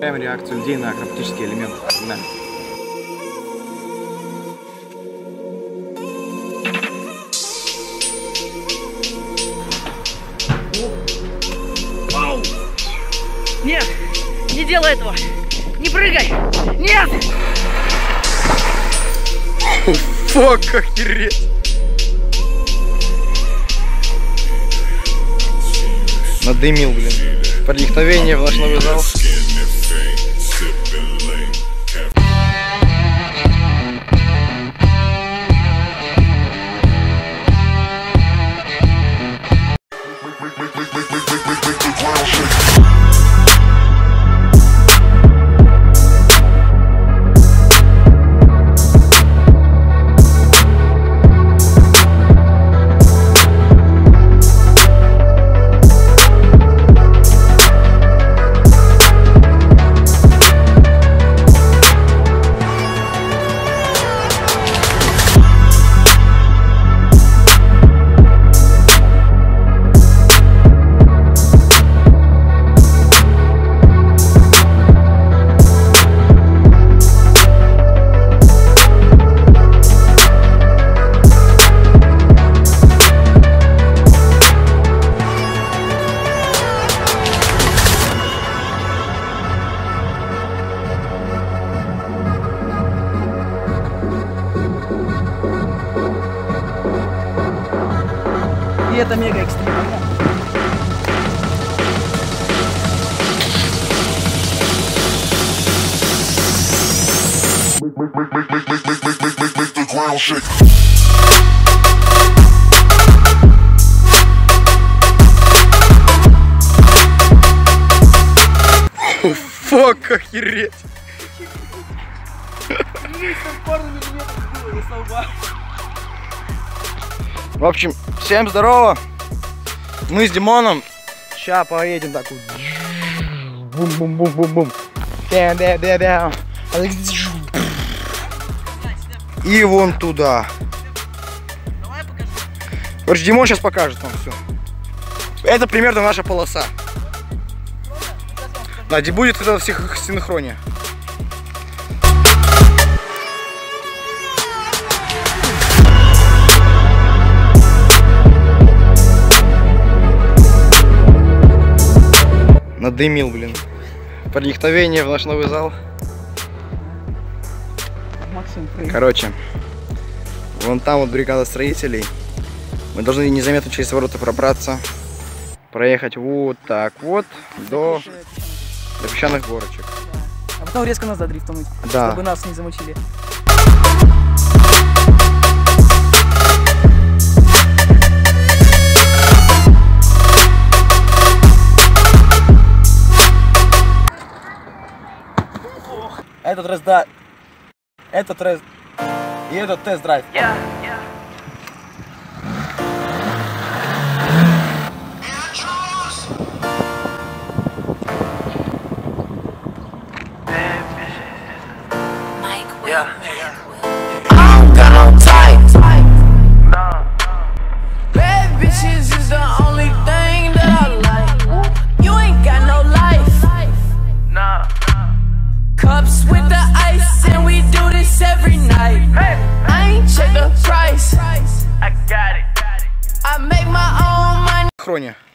посмотрим реакцию людей на акробатические элементы. Погнали. Нет, не делай этого! Не прыгай! Нет! Фак, охереть! Надымил, блин. Проникновение в наш новый зал. И это мега экстремально. Фак, охереть! В общем, всем здорово! Мы с Димоном сейчас поедем так вот. Бум-бум-бум-бум-бум. И вон туда. Короче, Димон сейчас покажет вам все. Это примерно наша полоса. Да, где будет это всех синхрония. Надымил, блин. Проникновение в наш новый зал. Короче, вон там вот бригада строителей. Мы должны незаметно через ворота пробраться. Проехать вот так вот до песчаных горочек. А потом резко назад дрифтануть, да, чтобы нас не замочили. Этот тест-драйв. I'm gonna tight. Bad bitches is the only thing that I like. You ain't got no life. Cups with the ice, and we do this every night. I ain't check the price. I got it. I make my own money. Хрония.